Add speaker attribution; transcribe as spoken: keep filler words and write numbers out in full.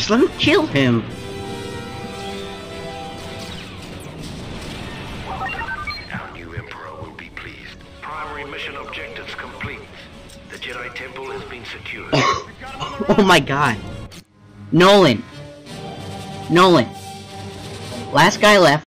Speaker 1: Just let me kill him.
Speaker 2: Our new Emperor will be pleased. Primary mission objectives complete. The Jedi Temple has been secured.
Speaker 1: Oh my god. Nolan. Nolan. Last guy left.